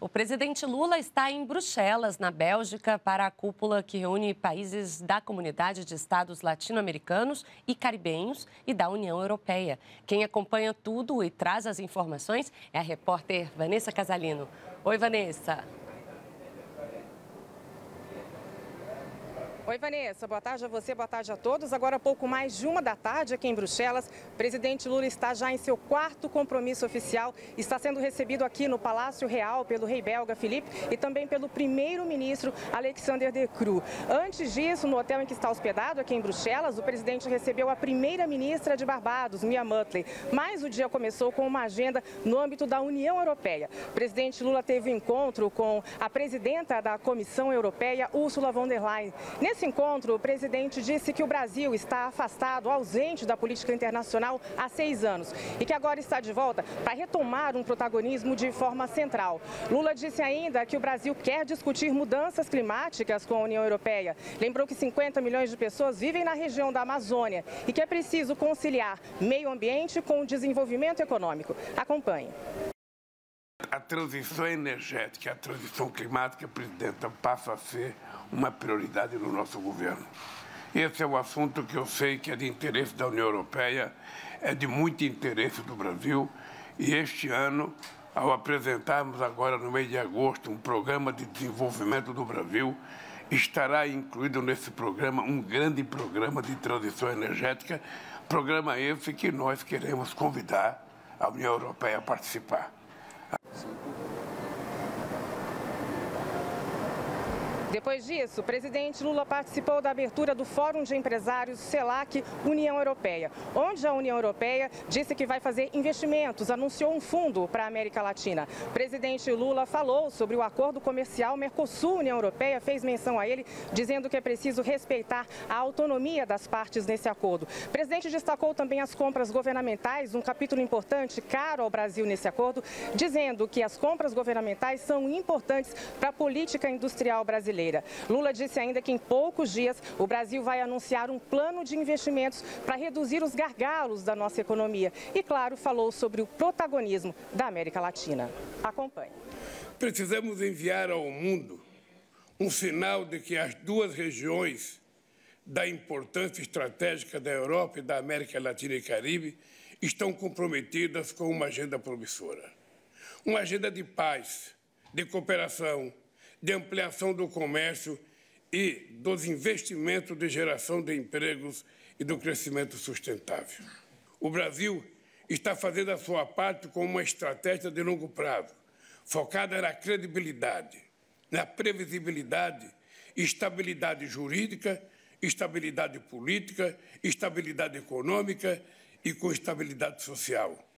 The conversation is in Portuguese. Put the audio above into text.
O presidente Lula está em Bruxelas, na Bélgica, para a cúpula que reúne países da Comunidade de Estados Latino-Americanos e Caribenhos e da União Europeia. Quem acompanha tudo e traz as informações é a repórter Vanessa Casalino. Oi, Vanessa. Oi, Vanessa. Boa tarde a você, boa tarde a todos. Agora, pouco mais de 1h aqui em Bruxelas, o presidente Lula está já em seu 4º compromisso oficial. Está sendo recebido aqui no Palácio Real pelo rei belga Filipe e também pelo primeiro-ministro Alexander De Croo. Antes disso, no hotel em que está hospedado aqui em Bruxelas, o presidente recebeu a primeira-ministra de Barbados, Mia Mottley. Mas o dia começou com uma agenda no âmbito da União Europeia. O presidente Lula teve um encontro com a presidenta da Comissão Europeia, Ursula von der Leyen. Nesse encontro, o presidente disse que o Brasil está afastado, ausente da política internacional há 6 anos e que agora está de volta para retomar um protagonismo de forma central. Lula disse ainda que o Brasil quer discutir mudanças climáticas com a União Europeia. Lembrou que 50 milhões de pessoas vivem na região da Amazônia e que é preciso conciliar meio ambiente com o desenvolvimento econômico. Acompanhe. A transição energética, a transição climática, presidenta, passa a ser uma prioridade no nosso governo. Esse é um assunto que eu sei que é de interesse da União Europeia, é de muito interesse do Brasil. E este ano, ao apresentarmos agora no mês de agosto um programa de desenvolvimento do Brasil, estará incluído nesse programa um grande programa de transição energética, programa esse que nós queremos convidar a União Europeia a participar. Depois disso, o presidente Lula participou da abertura do Fórum de Empresários CELAC União Europeia, onde a União Europeia disse que vai fazer investimentos, anunciou um fundo para a América Latina. O presidente Lula falou sobre o acordo comercial Mercosul-União Europeia, fez menção a ele, dizendo que é preciso respeitar a autonomia das partes nesse acordo. O presidente destacou também as compras governamentais, um capítulo importante, caro ao Brasil nesse acordo, dizendo que as compras governamentais são importantes para a política industrial brasileira. Lula disse ainda que em poucos dias o Brasil vai anunciar um plano de investimentos para reduzir os gargalos da nossa economia. E, claro, falou sobre o protagonismo da América Latina. Acompanhe. Precisamos enviar ao mundo um sinal de que as duas regiões da importância estratégica da Europa e da América Latina e Caribe estão comprometidas com uma agenda promissora. Uma agenda de paz, de cooperação, de ampliação do comércio e dos investimentos de geração de empregos e do crescimento sustentável. O Brasil está fazendo a sua parte com uma estratégia de longo prazo, focada na credibilidade, na previsibilidade, estabilidade jurídica, estabilidade política, estabilidade econômica e com estabilidade social.